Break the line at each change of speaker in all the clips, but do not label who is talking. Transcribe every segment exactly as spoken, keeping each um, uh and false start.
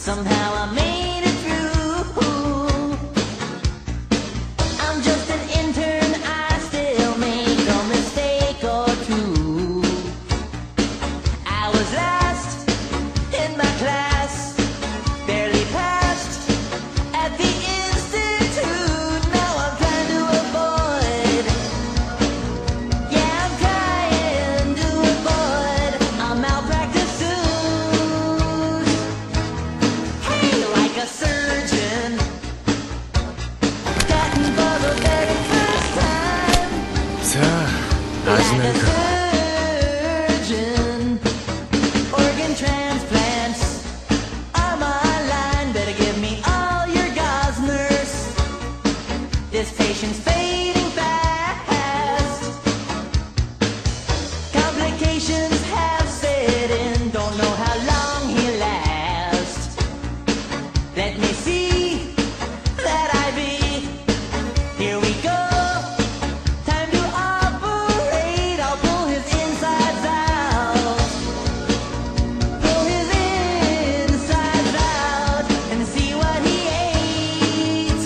Somehow I made it through. I'm just an intern, I still make a mistake or two. I was last in my class, barely passed at the institute. Now I'm trying to avoid, yeah, I'm trying to avoid a malpractice suit. Hey, like a surgeon, cutting for the very first time.
さあ始め
Like
る
a
か
surgeon, organ transplants are my line. Better give me all your gauze, nurse. This patient's fading fast. Complications have set in. Don't know how long he'll last. Let me see that I V. Here we go. Time to operate. I'll pull his insides out. Pull his insides out and see what he ate.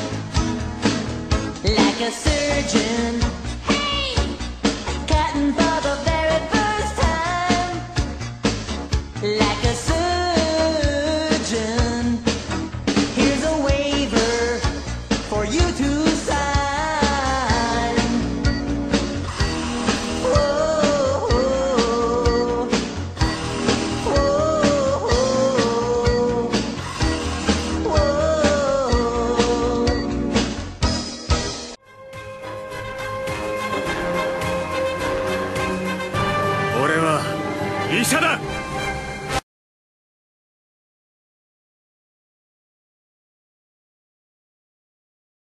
Like a surgeon. Hey! Cutting for the very first time. Like a surgeon. Here's a waiver for you to sign. Whoa, whoa, whoa, whoa.
俺は医者だ。